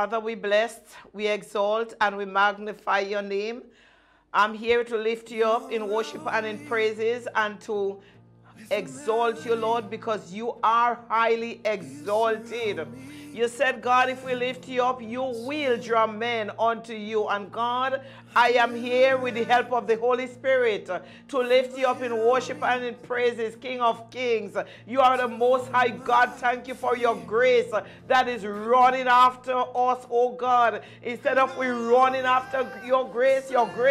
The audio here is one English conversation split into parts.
Father, we bless, we exalt, and we magnify your name. I'm here to lift you up in worship and in praises and to exalt you, Lord, because you are highly exalted. You said, God, if we lift you up, you will draw men unto you. And God, I am here with the help of the Holy Spirit to lift you up in worship and in praises, King of Kings. You are the Most High God. Thank you for your grace that is running after us, oh God. Instead of we running after your grace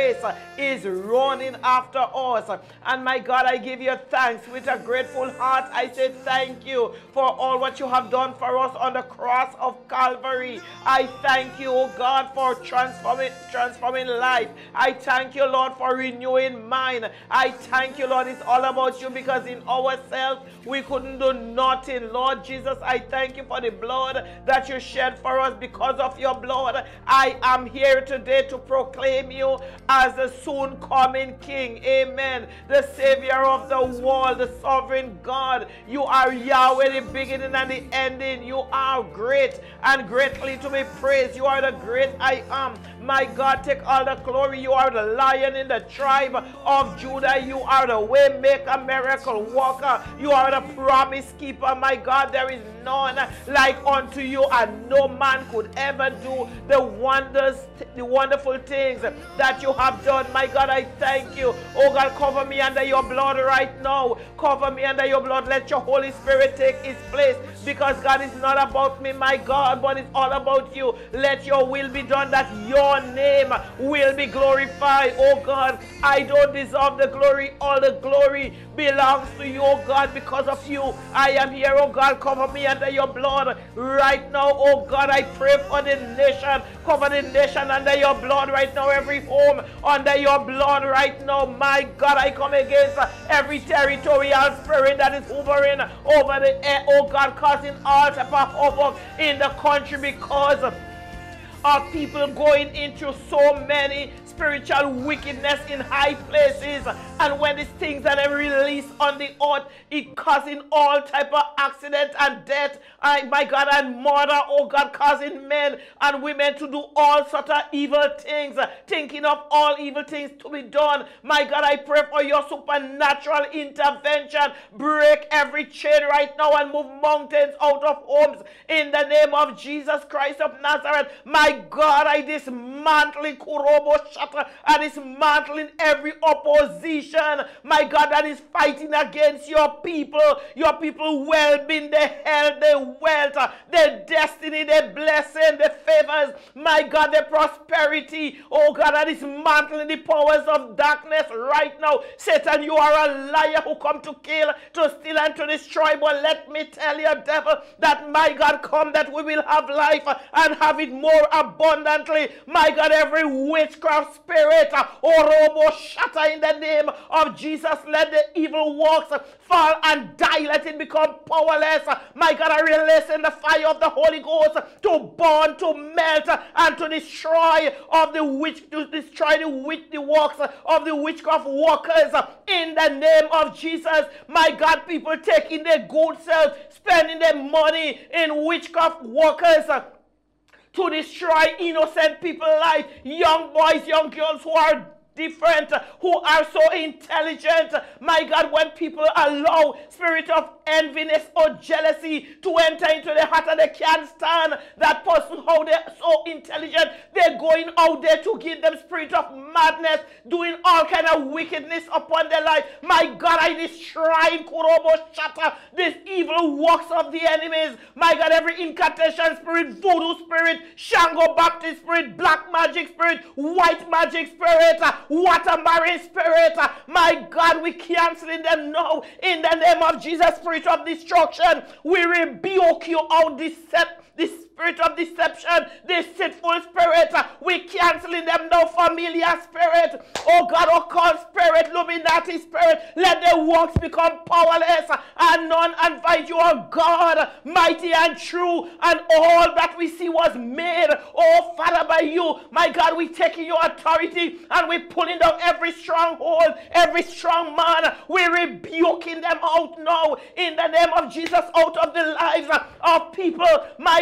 is running after us. And my God, I give you thanks with a grateful heart. I say thank you for all what you have done for us on the cross of Calvary. I thank you, oh God, for transforming life. I thank you, Lord, for renewing mind. I thank you, Lord, it's all about you, because in ourselves we couldn't do nothing. Lord Jesus, I thank you for the blood that you shed for us. Because of your blood, I am here today to proclaim you as the soon coming King. Amen. The Savior of the world, the sovereign God. You are Yahweh, the beginning and the ending. You are great and greatly to be praised. You are the great I am. My God, take all the glory. You are the Lion in the tribe of Judah. You are the way maker, miracle worker. You are the promise keeper. My God, there is none like unto you, and no man could ever do the wonders, the wonderful things that you have done. My God, I thank you. Oh God, cover me under your blood right now. Cover me under your blood. Let your Holy Spirit take his place, because God, is not about me, my God, but it's all about you. Let your will be done, that your name will be glorified. Oh God, I don't deserve the glory. All the glory belongs to you, oh God. Because of you, I am here, oh God. Cover me under your blood right now, oh God. I pray for the nation. Cover the nation under your blood right now. Every home under your blood right now. My God, I come against every territorial spirit that is hovering over the air, oh God, causing all type of havoc in the country, because of people going into so many spiritual wickedness in high places. And when these things are released on the earth, it causing all type of accident and death, my God, and murder, oh God, causing men and women to do all sort of evil things, thinking of all evil things to be done. My God, I pray for your supernatural intervention. Break every chain right now and move mountains out of homes in the name of Jesus Christ of Nazareth. My God, I dismantle Kurobo Shata and dismantling every opposition, my God, that is fighting against your people well-being, the health, the wealth, the destiny, the blessing, the favors, my God, the prosperity, oh God, that is dismantling the powers of darkness right now. Satan, you are a liar who come to kill, to steal, and to destroy. But let me tell you, devil, that my God, come that we will have life and have it more abundantly. My God, every witchcraft spirit, Orobo Shatta, in the name of Jesus, let the evil works fall and die. Let it become powerless. My God, I release in the fire of the Holy Ghost to burn, to melt, and to destroy the works of the witchcraft workers in the name of Jesus. My God, people taking their good self, spending their money in witchcraft workers to destroy innocent people's life, young boys, young girls who are different, who are so intelligent. My God, when people allow spirit of enviness or jealousy to enter into the heart, and they can't stand that person, how they're so intelligent, they're going out there to give them spirit of madness, doing all kind of wickedness upon their life. My God, I destroy Kurobo Shata, this evil works of the enemies. My God, every incantation spirit, voodoo spirit, Shango Baptist spirit, black magic spirit, white magic spirit, water marine spirit, my God, we canceling them now in the name of Jesus. Spirit of destruction, we rebuke you out, this spirit of deception, this deceitful spirit, we canceling them now. Familiar spirit, oh God, occult spirit, Illuminati spirit, let their works become powerless and none and void. You are God, mighty and true, and all that we see was made, oh Father, by you. My God, we taking your authority and we pulling down every stronghold, every strong man. We rebuking them out now in the name of Jesus, out of the lives of people. My God, every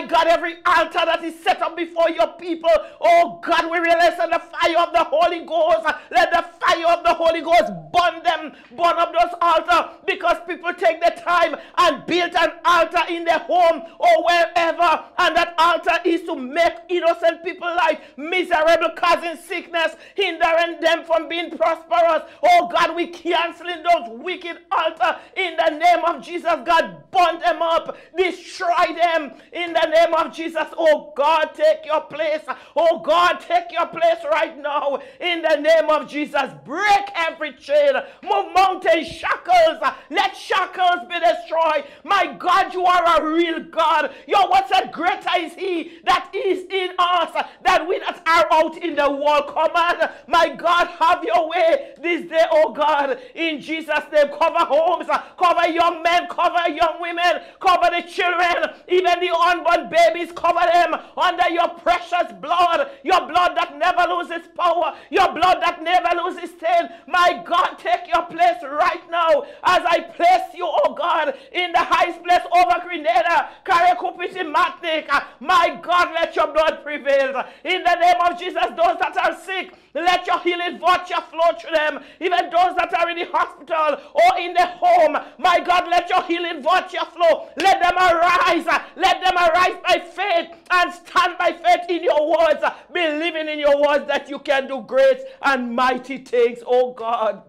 every altar that is set up before your people, oh God, we release the fire of the Holy Ghost. Let the fire of the Holy Ghost burn them, burn up those altars, because people take the time and build an altar in their home or wherever, and that altar is to make innocent people life miserable, causing sickness, hindering them from being prosperous. Oh God, we canceling those wicked altars in the name of Jesus. God, burn them up, destroy them in the name of Jesus. Oh God, take your place. Oh God, take your place right now in the name of Jesus. Break every chain, move mountain shackles, let shackles be destroyed. My God, you are a real God. Your word said, greater is he that is in us than we that are out in the world. Come on, my God, have your way this day, oh God, in Jesus' name. Cover homes, cover young men, cover young women, cover the children, even the unborn babies, cover them under your precious blood, your blood that never loses power, your blood that never loses stain. My God, take your place right now as I place you, oh God, in the highest place over Grenada, Karekupiti, Matnik. My God, let your blood prevail. In the name of Jesus, those that are sick, let your healing virtue flow through them. Even those that are in the hospital or in the home, my God, let your healing virtue flow. Let them arise. Let them arise by faith and stand by faith in your words, believing in your words that you can do great and mighty things, oh God.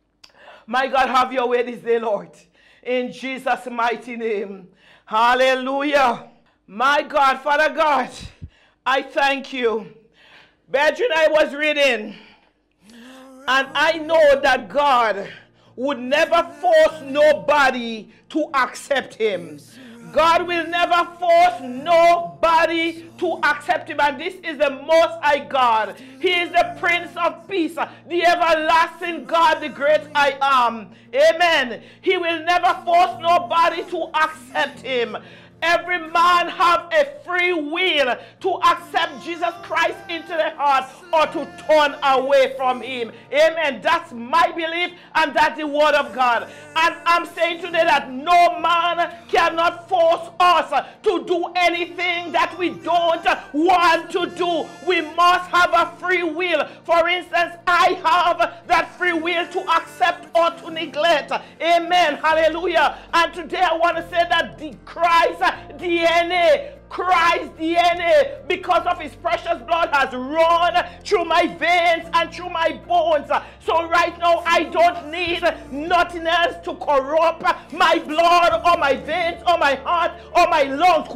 My God, have your way this day, Lord. In Jesus' mighty name. Hallelujah. My God, Father God, I thank you. Brethren, I was reading, and I know that God would never force nobody to accept him. God will never force nobody to accept him. And this is the Most High God. He is the Prince of Peace, the everlasting God, the great I am. Amen. He will never force nobody to accept him. Every man have a free will to accept Jesus Christ into their heart or to turn away from him. Amen. That's my belief, and that's the word of God. And I'm saying today that no man cannot force us to do anything that we don't want to do. We must have a free will. For instance, I have that free will to accept or to neglect. Amen. Hallelujah. And today I want to say that the Christ Christ's DNA, because of his precious blood, has run through my veins and through my bones. So right now I don't need nothing else to corrupt my blood or my veins or my heart or my lungs,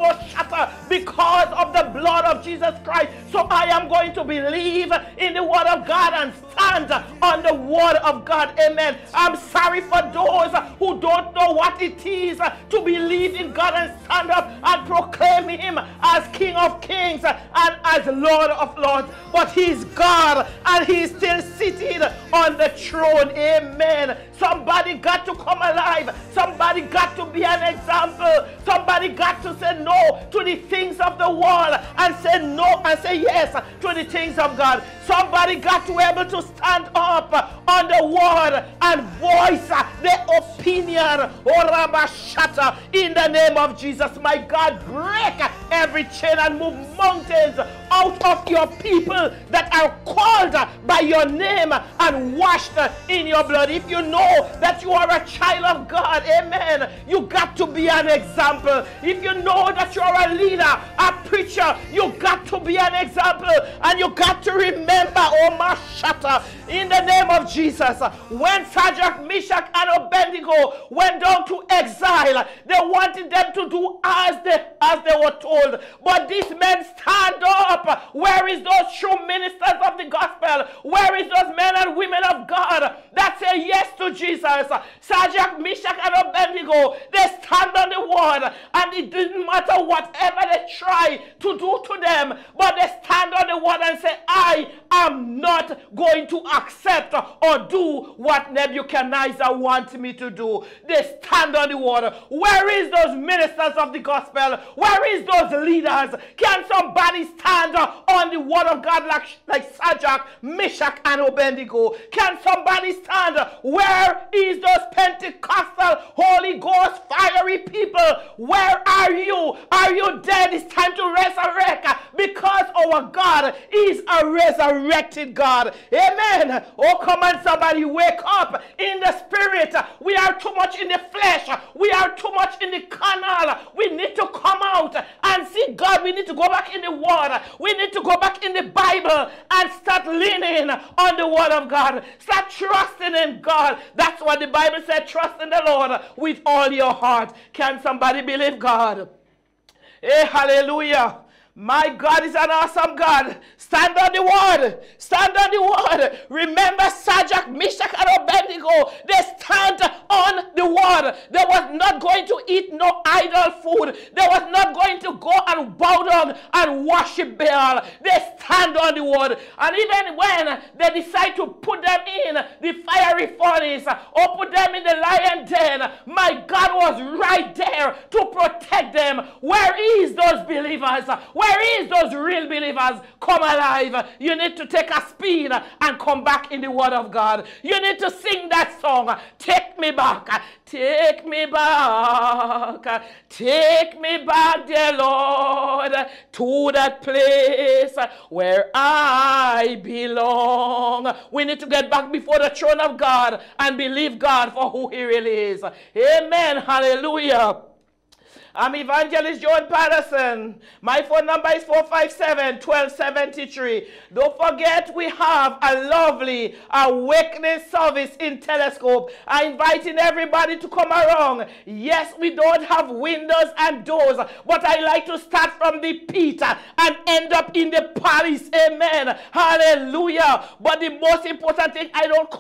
because of the blood of Jesus Christ. So I am going to believe in the word of God and stand on the word of God. Amen. I'm sorry for those who don't know what it is to believe in God and stand up and proclaim him as King of Kings and as Lord of Lords. But he's God and he's still seated on the throne. Amen. Somebody got to come alive. Somebody got to be an example. Somebody got to say no to the things of the world and say no and say yes to the things of God. Somebody got to be able to stand up on the word and voice their opinion. In the name of Jesus, my God, break every chain and move mountains out of your people that are called by your name and washed in your blood. If you know that you are a child of God, amen, you got to be an example. If you know that you are a leader, a preacher, you got to be an example. And you got to remember, oh my shatter, in the name of Jesus, when Shadrach, Meshach, and Abednego went down to exile, they wanted them to do as they were told. But these men stand up. Where is those true ministers of the gospel? Where is those men and women of God that say yes to Jesus? Shadrach, Meshach, and Abednego, they stand on the word, and it didn't matter whatever they try to do to them, but they stand on the word and say, I I'm not going to accept or do what Nebuchadnezzar wants me to do. They stand on the word. Where is those ministers of the gospel? Where is those leaders? Can somebody stand on the word of God like Shadrach, Meshach, and Abednego? Can somebody stand? Where is those Pentecostal, Holy Ghost, fiery people? Where are you? Are you dead? It's time to resurrect because our God is a resurrected God. Amen. Oh, come on, somebody, wake up in the spirit. We are too much in the flesh. We are too much in the carnal. We need to come out and see God. We need to go back in the word. We need to go back in the Bible and start leaning on the word of God. Start trusting in God. That's what the Bible said. Trust in the Lord with all your heart. Can somebody believe God? Hey, hallelujah. My God is an awesome God. Stand on the word. Stand on the word. Remember Shadrach, Meshach, and Abednego. They stand on the word. They was not going to eat no idol food. They was not going to go and bow down and worship Baal. They stand on the word. And even when they decide to put them in the fiery furnace or put them in the lion den, my God was right there to protect them. Where is those believers? Where is those real believers? Come alive. You need to take a spin and come back in the word of God. You need to sing that song. Take me back. Take me back. Take me back, dear Lord, to that place where I belong. We need to get back before the throne of God and believe God for who he really is. Amen. Hallelujah. I'm Evangelist John Patterson. My phone number is 457-1273. Don't forget we have a lovely awakening service in Telescope. I'm inviting everybody to come around. Yes, we don't have windows and doors, but I like to start from the pit and end up in the palace. Amen. Hallelujah. But the most important thing,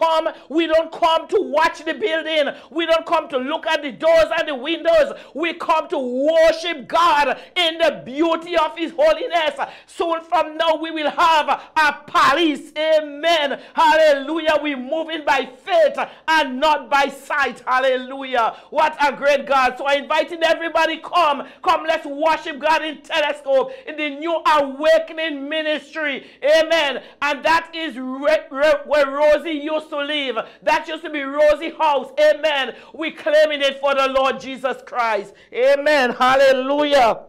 we don't come to watch the building. We don't come to look at the doors and the windows. We come to worship God in the beauty of his holiness. Soon from now we will have a palace. Amen. Hallelujah. We're moving by faith and not by sight. Hallelujah. What a great God. So I'm inviting everybody, come, let's worship God in Telescope in the new awakening ministry. Amen. And that is where Rosie used to live. That used to be Rosie's house. Amen. We're claiming it for the Lord Jesus Christ. Amen. Hallelujah.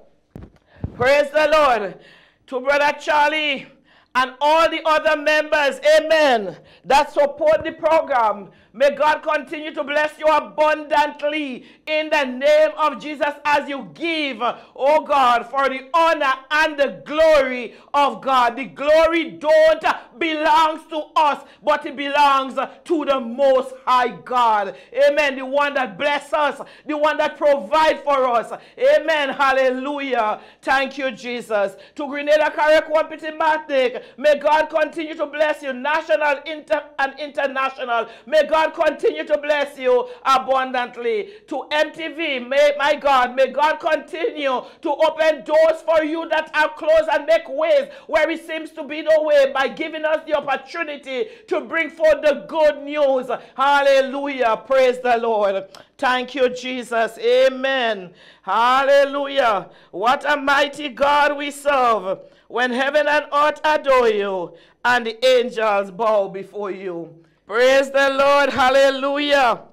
Praise the Lord. To Brother Charlie and all the other members, amen, that support the program. May God continue to bless you abundantly in the name of Jesus as you give, oh God, for the honor and the glory of God. The glory don't belongs to us, but it belongs to the Most High God. Amen. The one that blesses us, the one that provides for us. Amen. Hallelujah. Thank you, Jesus. To Grenada, Carrick, Wampiti, Matic, may God continue to bless you, national and international. May God continue to bless you abundantly. To MTV, my God, may God continue to open doors for you that are closed and make ways where it seems to be no way by giving us the opportunity to bring forth the good news. Hallelujah. Praise the Lord. Thank you, Jesus. Amen. Hallelujah. What a mighty God we serve. When heaven and earth adore you and the angels bow before you. Praise the Lord. Hallelujah.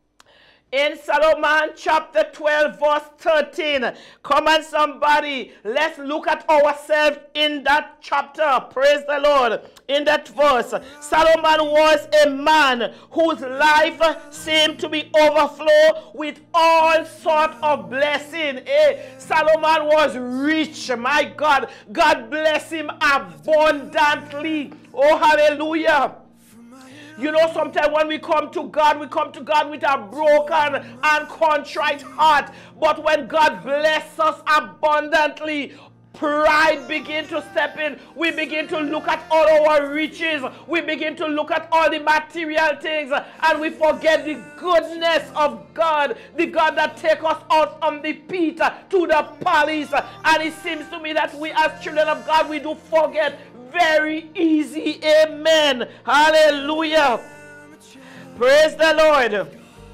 In Solomon chapter 12 verse 13. Come on somebody. Let's look at ourselves in that chapter. Praise the Lord. In that verse. Solomon was a man whose life seemed to be overflow with all sort of blessing. Solomon was rich. My God. God bless him abundantly. Oh, hallelujah. You know, sometimes when we come to God with a broken and contrite heart. But when God blesses us abundantly, pride begins to step in. We begin to look at all our riches. We begin to look at all the material things. And we forget the goodness of God. The God that takes us out from the pit to the palace. And it seems to me that we as children of God, we do forget very easy. Amen. Hallelujah. Praise the Lord.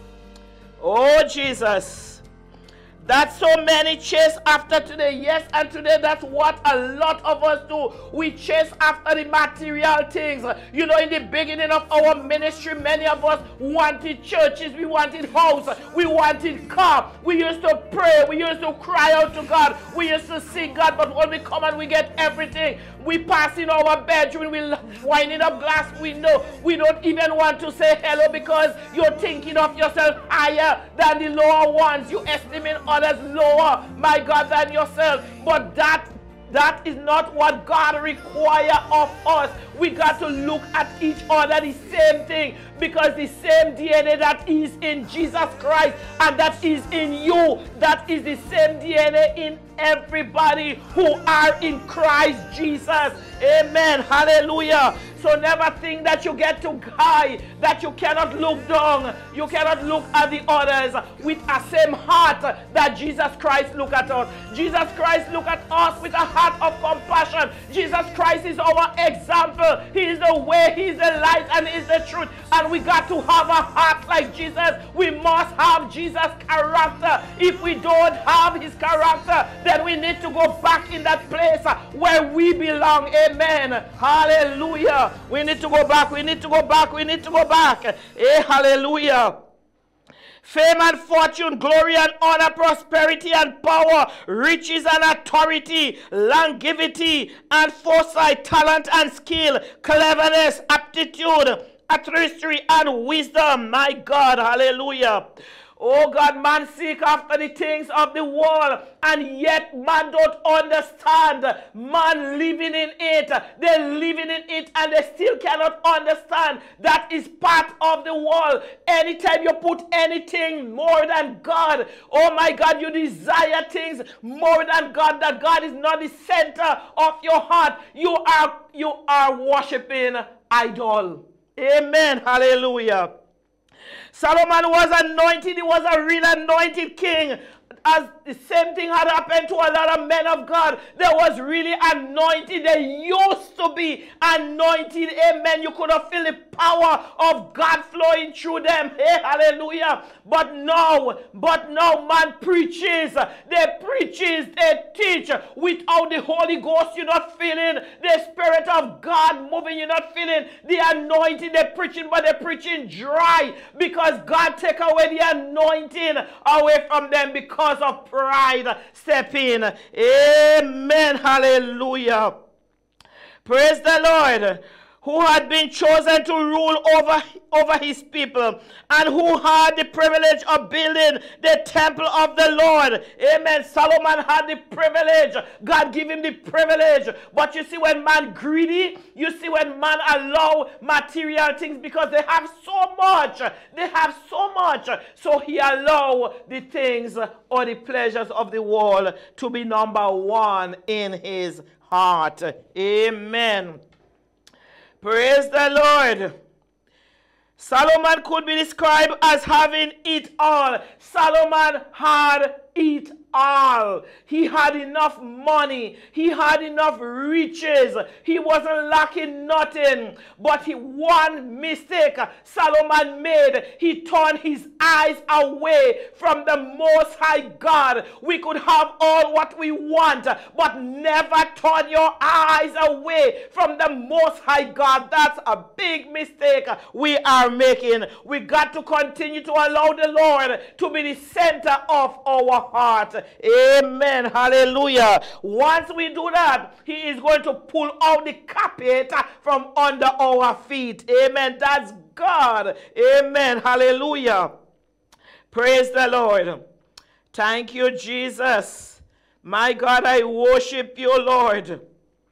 Oh, Jesus. That so many chase after today. Yes, and today that's what a lot of us do. We chase after the material things. You know, in the beginning of our ministry, many of us wanted churches, we wanted house, we wanted car. We used to pray, we used to cry out to God, we used to seek God, but when we come and we get everything, we pass in our bedroom, we winding up glass window. We don't even want to say hello because you're thinking of yourself higher than the lower ones. You estimate others lower, my God, than yourself. But that is not what God requires of us. We got to look at each other the same thing, because the same DNA that is in Jesus Christ and that is in you, that is the same DNA in everybody who are in Christ Jesus. Amen. Hallelujah. So never think that you get too high, that you cannot look down, you cannot look at the others with a same heart that Jesus Christ look at us. Jesus Christ look at us with a heart of compassion. Jesus Christ is our example. He is the way, He is the light, and He is the truth. And we got to have a heart like Jesus. We must have Jesus' character. If we don't have His character, then we need to go back in that place where we belong. Amen. Hallelujah. We need to go back. We need to go back. We need to go back. Hallelujah. Fame and fortune, glory and honor, prosperity and power, riches and authority, longevity and foresight, talent and skill, cleverness, aptitude, artistry and wisdom. My God, hallelujah. Oh God, man seek after the things of the world, and yet man don't understand. Man living in it. They're living in it and they still cannot understand. That is part of the world. Anytime you put anything more than God, oh my God, you desire things more than God, that God is not the center of your heart. You are worshiping idol. Amen. Hallelujah. Solomon was anointed. He was a real anointed king. As the same thing had happened to a lot of men of God. They was really anointed. They used to be anointed. Amen. You could have feel the power of God flowing through them. Hey, hallelujah. But now man preaches. They teach. Without the Holy Ghost, you're not feeling the Spirit of God moving. You're not feeling the anointing. They're preaching, but they're preaching dry, because God take away the anointing away from them because of pride. Step in. Amen. Hallelujah. Praise the Lord. Who had been chosen to rule over his people, and who had the privilege of building the temple of the Lord. Amen. Solomon had the privilege. God gave him the privilege. But you see, when man greedy, you see when man allow material things, because they have so much. They have so much. So he allow the things or the pleasures of the world to be number one in his heart. Amen. Praise the Lord. Solomon could be described as having it all. Solomon had it all. He had enough money. He had enough riches. He wasn't lacking nothing. But one mistake Solomon made. He turned his eyes away from the Most High God. We could have all what we want, but never turn your eyes away from the Most High God. That's a big mistake we are making. We got to continue to allow the Lord to be the center of our heart. Amen. Hallelujah. Once we do that, He is going to pull out the carpet from under our feet. Amen. That's God. Amen. Hallelujah. Praise the Lord. Thank you, Jesus. My God, I worship you, Lord.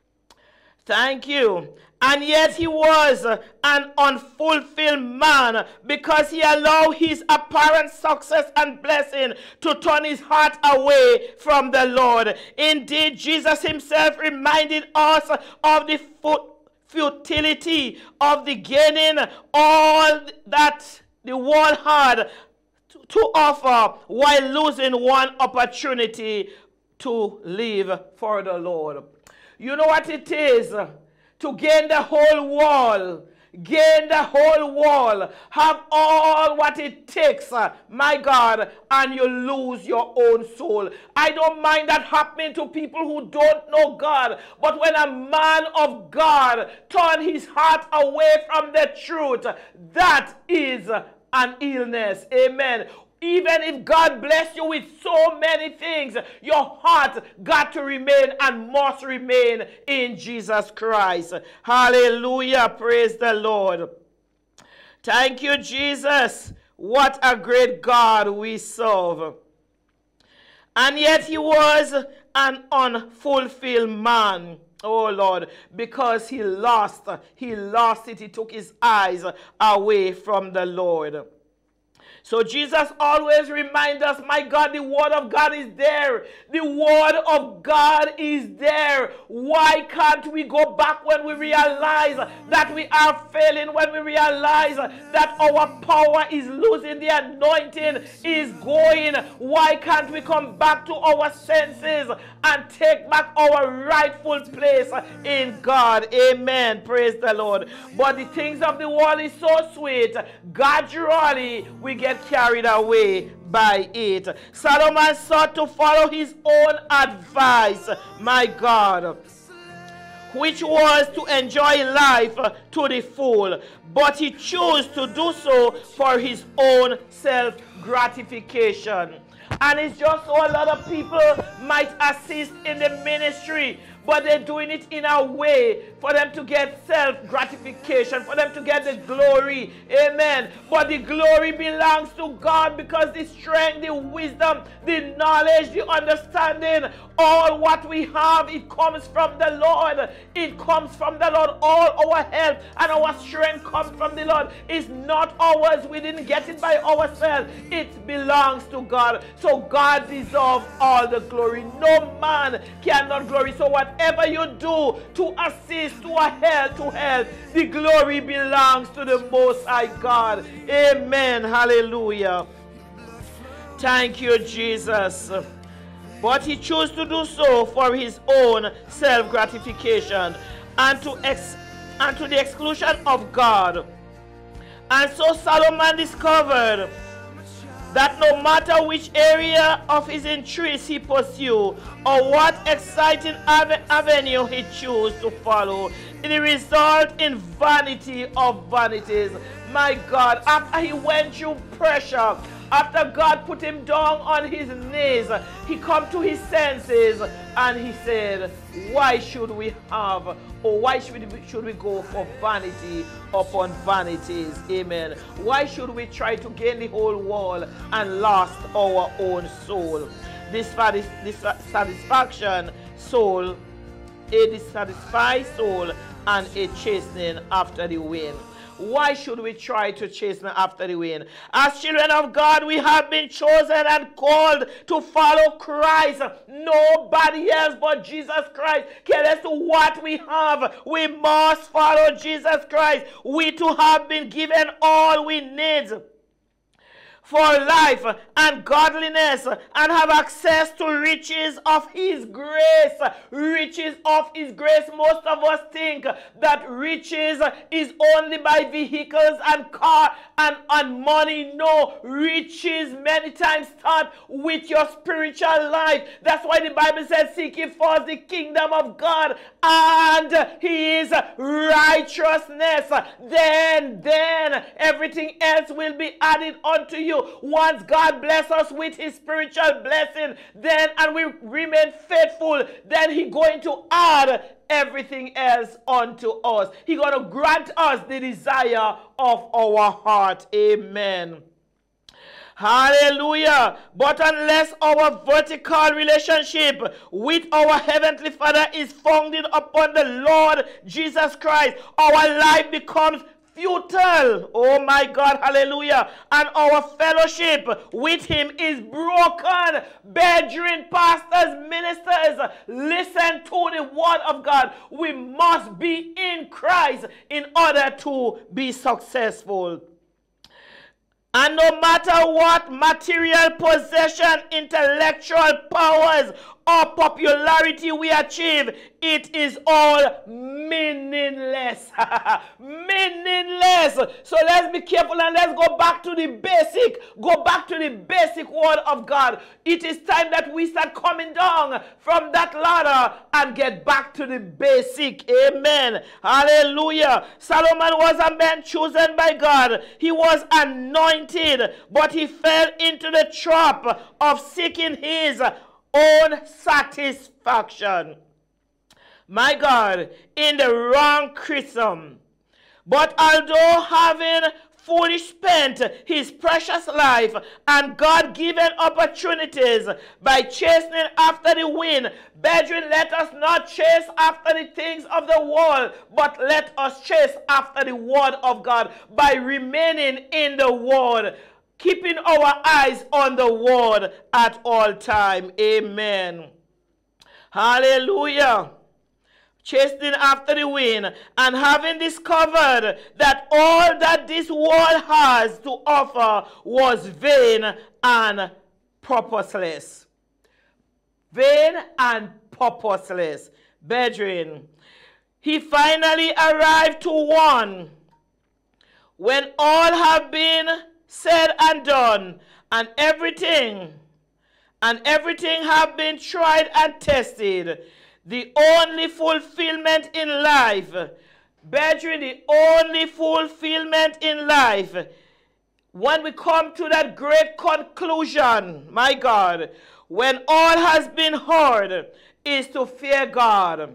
Thank you. And yet he was an unfulfilled man, because he allowed his apparent success and blessing to turn his heart away from the Lord. Indeed, Jesus himself reminded us of the futility of the gaining all that the world had to offer, while losing one opportunity to live for the Lord. You know what it is to gain the whole world. Gain the whole world. Have all what it takes, my God, and you lose your own soul. I don't mind that happening to people who don't know God. But when a man of God turns his heart away from the truth, that is an illness. Amen. Even if God bless you with so many things, your heart got to remain and must remain in Jesus Christ. Hallelujah. Praise the Lord. Thank you, Jesus. What a great God we serve. And yet he was an unfulfilled man. Oh Lord, because he lost it. He took his eyes away from the Lord. So Jesus always reminds us, my God, the word of God is there. The word of God is there. Why can't we go back when we realize that we are failing, when we realize that our power is losing, the anointing is going? Why can't we come back to our senses and take back our rightful place in God? Amen. Praise the Lord. But the things of the world is so sweet. Gradually, we get carried away by it. Solomon sought to follow his own advice, my God, which was to enjoy life to the full, but he chose to do so for his own self-gratification. And it's just so a lot of people might assist in the ministry, but they're doing it in a way for them to get self-gratification, for them to get the glory. Amen. But the glory belongs to God, because the strength, the wisdom, the knowledge, the understanding, all what we have, it comes from the Lord. It comes from the Lord. All our help and our strength comes from the Lord. It's not ours. We didn't get it by ourselves. It belongs to God. So God deserves all the glory. No man cannot glory. So whatever you do to assist, to help, the glory belongs to the Most High God. Amen. Hallelujah. Thank you, Jesus. But he chose to do so for his own self-gratification and to the exclusion of God. And so Solomon discovered that no matter which area of his interest he pursued or what exciting avenue he chose to follow, it resulted in vanity of vanities. My God, after he went through pressure, after God put him down on his knees, he come to his senses and he said, why should we have, or why should we go for vanity upon vanities? Amen. Why should we try to gain the whole world and lost our own soul? This satisfaction soul, a dissatisfied soul, and a chastening after the wind. Why should we try to chase after the wind? As children of God, we have been chosen and called to follow Christ. Nobody else but Jesus Christ. Careless to what we have, we must follow Jesus Christ. We too have been given all we need for life and godliness, and have access to riches of his grace. Riches of his grace. Most of us think that riches is only by vehicles and car and money. No, riches many times start with your spiritual life. That's why the Bible says, seek ye first the kingdom of God and his righteousness. Then everything else will be added unto you. Once God bless us with his spiritual blessing, then and we remain faithful, then he's going to add everything else unto us. He's going to grant us the desire of our heart. Amen. Hallelujah. But unless our vertical relationship with our Heavenly Father is founded upon the Lord Jesus Christ, our life becomes futile. Oh my God, hallelujah. And our fellowship with him is broken. Brethren, pastors, ministers, listen to the word of God. We must be in Christ in order to be successful. And no matter what material possession, intellectual powers, or popularity we achieve, it is all meaningless. Meaningless. So let's be careful and let's go back to the basic. Go back to the basic word of God. It is time that we start coming down from that ladder and get back to the basic. Amen. Hallelujah. Solomon was a man chosen by God. He was anointed, but he fell into the trap of seeking his own satisfaction. My God, in the wrong chrism. But although having fully spent his precious life and God-given opportunities by chasing after the wind, brethren, let us not chase after the things of the world, but let us chase after the word of God by remaining in the word, keeping our eyes on the word at all time. Amen. Hallelujah. Chasing after the wind, and having discovered that all that this world has to offer was vain and purposeless. Vain and purposeless. Brethren, he finally arrived to one when all have been said and done, and everything have been tried and tested. The only fulfillment in life, brethren, the only fulfillment in life, when we come to that great conclusion, my God, when all has been heard, is to fear God,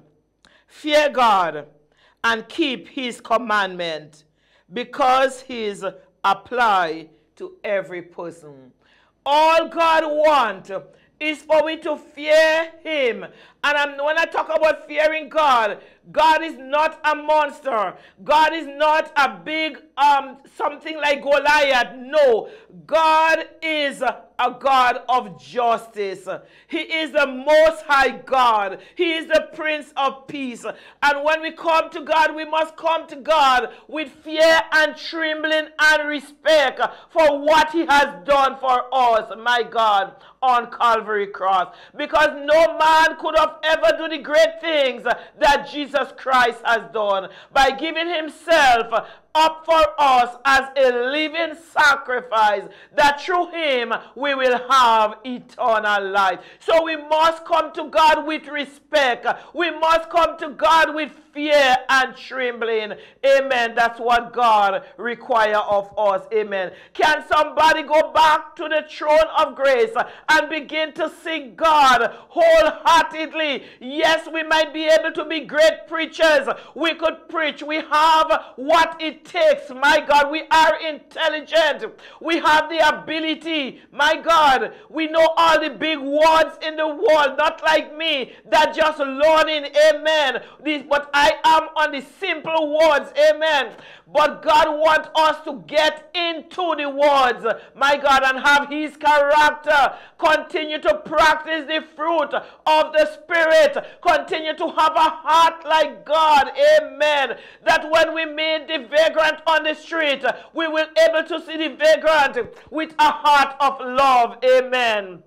and keep his commandment, because he's applied to every person. All God wants is for we to fear him. And when I talk about fearing God, God is not a monster. God is not a big something like Goliath. No, God is a God of justice. He is the Most High God. He is the Prince of Peace. And when we come to God, we must come to God with fear and trembling and respect for what he has done for us, my God, on Calvary Cross. Because no man could have ever do the great things that Jesus Christ has done by giving himself up for us as a living sacrifice, that through him we will have eternal life. So we must come to God with respect. We must come to God with fear and trembling. Amen. That's what God requires of us. Amen. Can somebody go back to the throne of grace and begin to seek God wholeheartedly? Yes, we might be able to be great preachers. We could preach. We have what it takes. My God, we are intelligent. We have the ability. My God, we know all the big words in the world, not like me that just learning. Amen. But I am on the simple words. Amen. But God wants us to get into the words, my God, and have his character. Continue to practice the fruit of the Spirit. Continue to have a heart like God. Amen. That when we meet the vagrant on the street, we will be able to see the vagrant with a heart of love. Amen.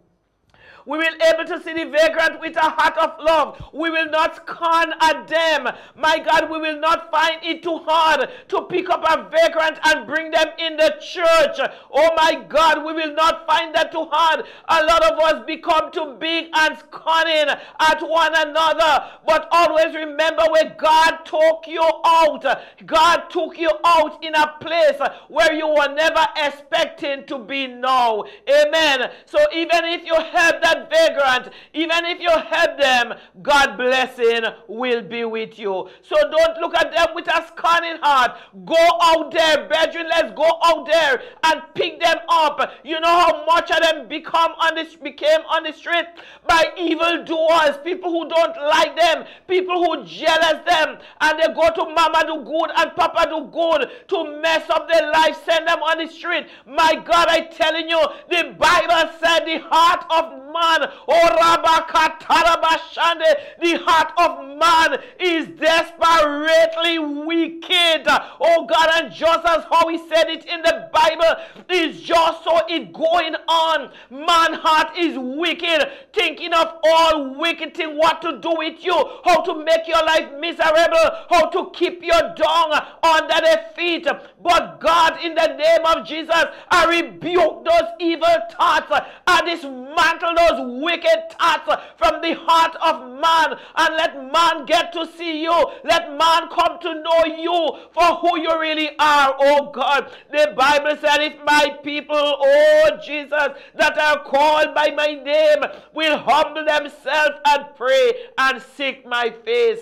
We will be able to see the vagrant with a heart of love. We will not scorn at them. My God, we will not find it too hard to pick up a vagrant and bring them in the church. Oh my God, we will not find that too hard. A lot of us become too big and scorning at one another. But always remember where God took you out. God took you out in a place where you were never expecting to be now. Amen. So even if you help that vagrant, even if you help them, God blessing will be with you. So don't look at them with a scorning heart. Go out there, brethren, let's go out there and pick them up. You know how much of them became on the street? By evildoers, people who don't like them, people who jealous them, and they go to mama do good and papa do good to mess up their life, send them on the street. My God, I'm telling you, the Bible said the heart of man man. Oh, Rabakatarabashande. The heart of man is desperately wicked. Oh God, and just as how he said it in the Bible, is just so it going on. Man heart is wicked, thinking of all wicked things, what to do with you, how to make your life miserable, how to keep you down under their feet. But God, in the name of Jesus, I rebuke those evil thoughts. I dismantle those wicked thoughts from the heart of man, and let man get to see you. Let man come to know you for who you really are, oh God. The Bible said, if my people, oh Jesus, that are called by my name will humble themselves and pray and seek my face,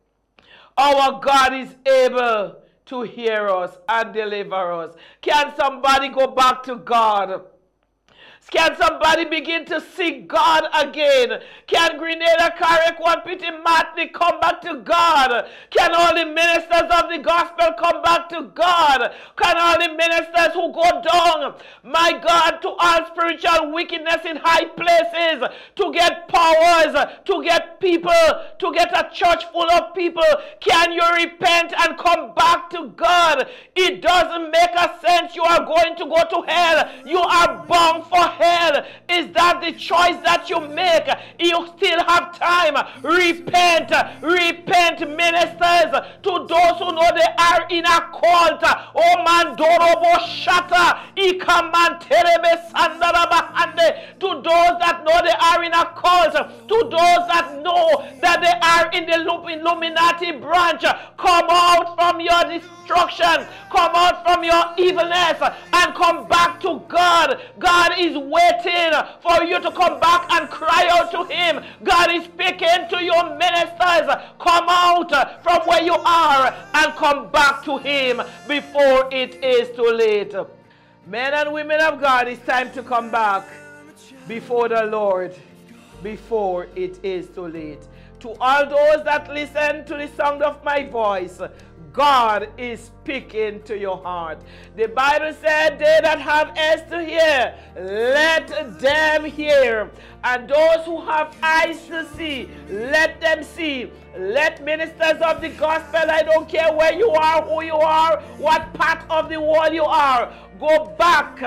our God is able to hear us and deliver us. Can somebody go back to God? Can somebody begin to seek God again? Can Grenada, Carrick, One Pity, Matney come back to God? Can all the ministers of the gospel come back to God? Can all the ministers who go down, my God, to all spiritual wickedness in high places, to get powers, to get people, to get a church full of people, can you repent and come back to God? It doesn't make a sense. You are going to go to hell. You are bound for hell. Is that the choice that you make? You still have time. Repent. Repent, ministers, to those who know they are in a cult. Oh man, Dorobo Shata, Ikaman Terebe Sandarabahande. To those that know they are in a cult, to those that know that they are in the Illuminati branch, come out from your destruction, come out from your evilness, and come back to God. God is waiting for you to come back and cry out to him. God is speaking to your ministers. Come out from where you are and come back to him before it is too late. Men and women of God, it's time to come back before the Lord before it is too late. To all those that listen to the sound of my voice, God is speaking to your heart. The Bible said, they that have ears to hear, let them hear. And those who have eyes to see, let them see. Let ministers of the gospel, I don't care where you are, who you are, what part of the world you are, go back,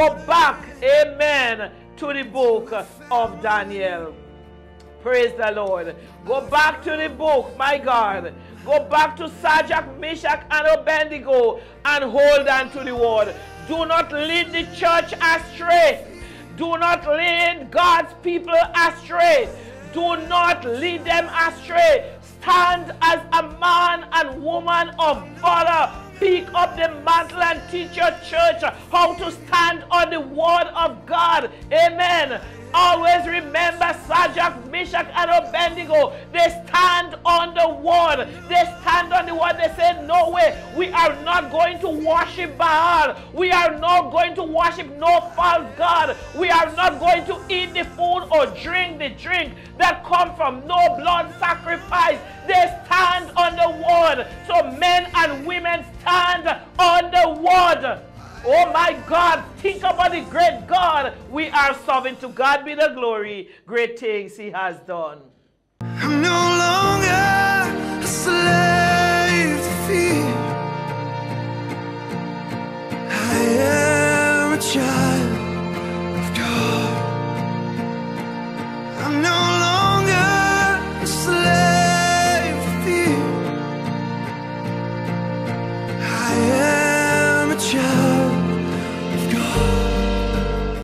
amen, to the book of Daniel. Praise the Lord. Go back to the book, my God. Go back to Shadrach, Meshach, and Abednego and hold on to the word. Do not lead the church astray. Do not lead God's people astray. Do not lead them astray. Stand as a man and woman of valor. Pick up the mantle and teach your church how to stand on the word of God. Amen. Always remember Shadrach, Meshach, and Abednego. They stand on the word. They stand on the word. They say, no way. We are not going to worship Baal. We are not going to worship no false god. We are not going to eat the food or drink the drink that come from no blood sacrifice. They stand on the word. So men and women stand on the word. Oh my God, think about the great God we are serving. To God be the glory, great things he has done.